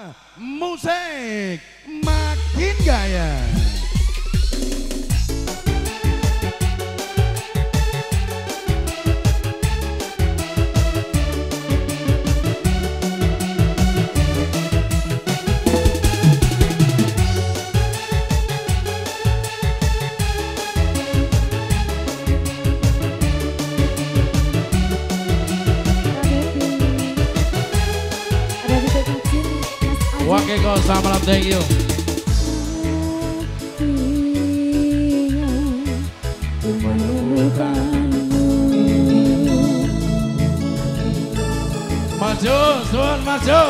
musik makin gaya. Oke kok sama thank you. Maju, Sun, maju.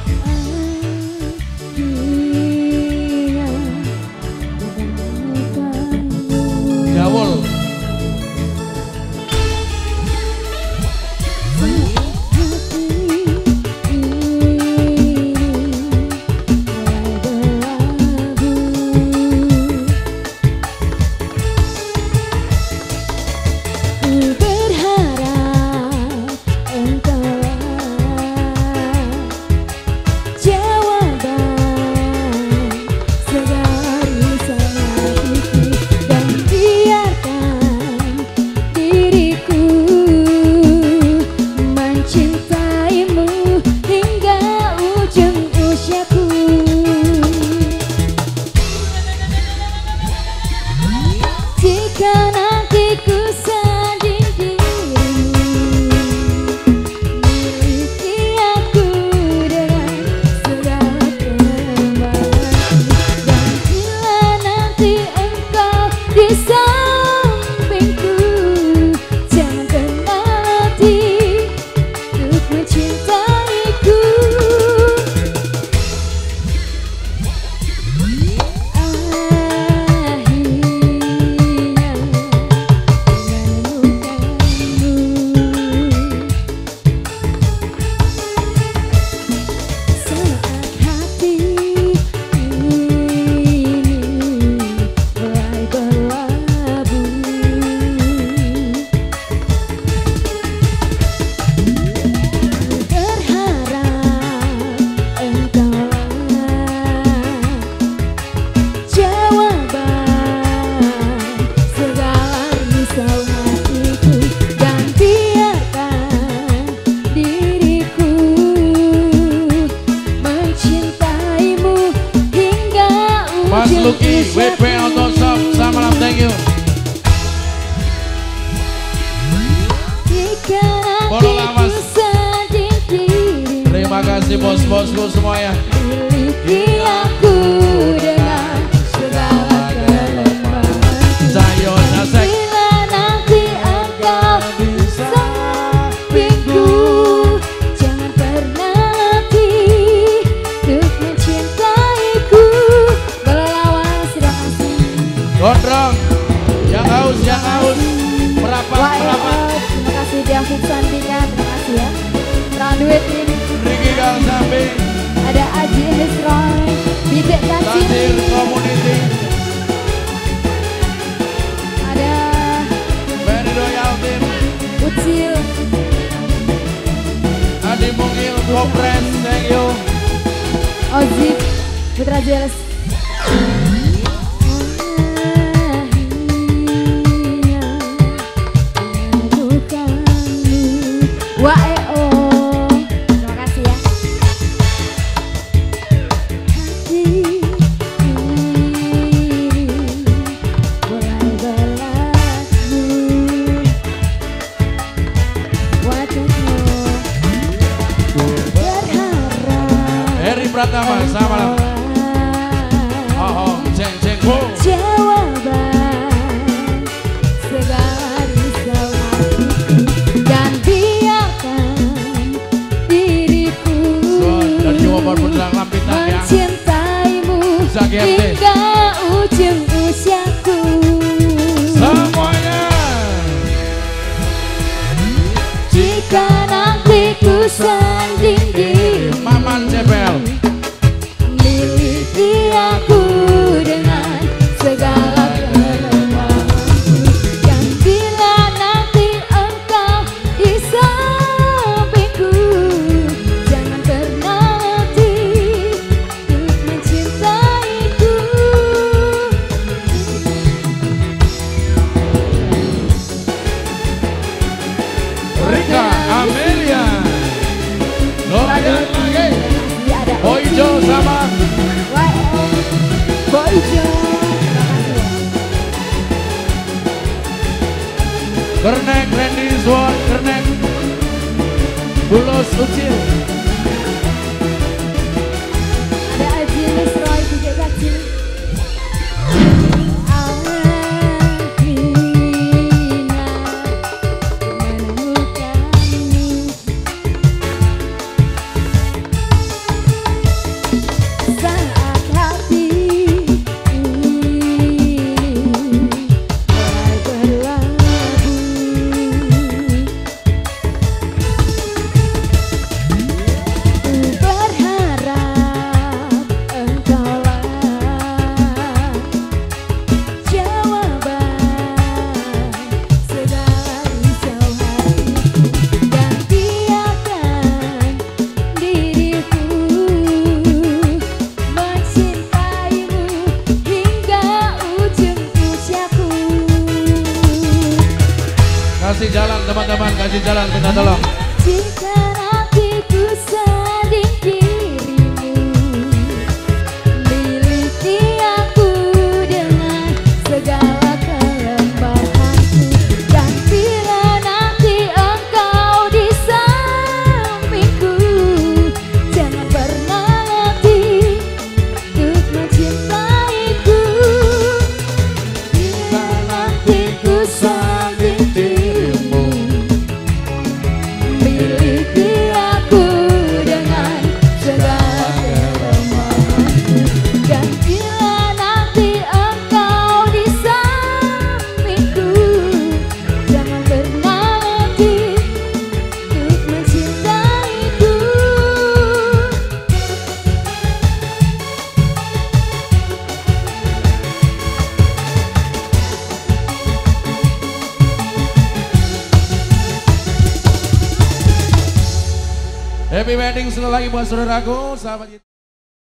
Jawul. Lucky, WP Autoshop, sama thank you. Polo Lamas. Terima kasih bos-bosku semuanya. Miliki aku dengan segala kelemahan. Sayo Nasek. Bila nanti engkau di sampingku, jangan pernah nanti untuk mencintaiku. Gondrong, yang haus, merapat. Terima kasih David Sandingan, terima kasih ya. Randuit ini. Riki Kang Sambi. Ada Aji Hisroy, Bibit Kacin. Tadir Community. Ada Berido Yaltin. Ucil. Adi Mungil, Kopres, thank you. Ozip, Putra Jeles. WAEO, terima kasih ya. Hati ini mulai berlaku. Wajahmu berharap. Heri Pratama, sama lah. Oh, ceng bu. Jawaban segala risau hatiku dan biarkan diriku mencintaimu hingga ujung usiaku. Semuanya. Jika nanti ku sanding dirimu, Maman Cepel. miliki aku dengan segala kelemahanku. Dan bila nanti engkau di sampingku, jangan pernah nanti Ujo. Terima kasih ya. Kernek Randy Swan, Kernek Bulos Ucil. Ada Aji Roy juga kecil. Kasih jalan teman-teman, kasih jalan, minta tolong. Jika hatiku sedih dirimu, miliki aku dengan segala kelemahanku. Dan bila nanti engkau di sampingku, jangan pernah henti untuk mencintaiku. Bila nanti ku sakit dirimu, miliki aku dengan segala kelemahanku. Dan bila nanti engkau di sampingku, jangan pernah henti untuk mencintaiku. Happy wedding sekali lagi buat saudaraku, sahabat.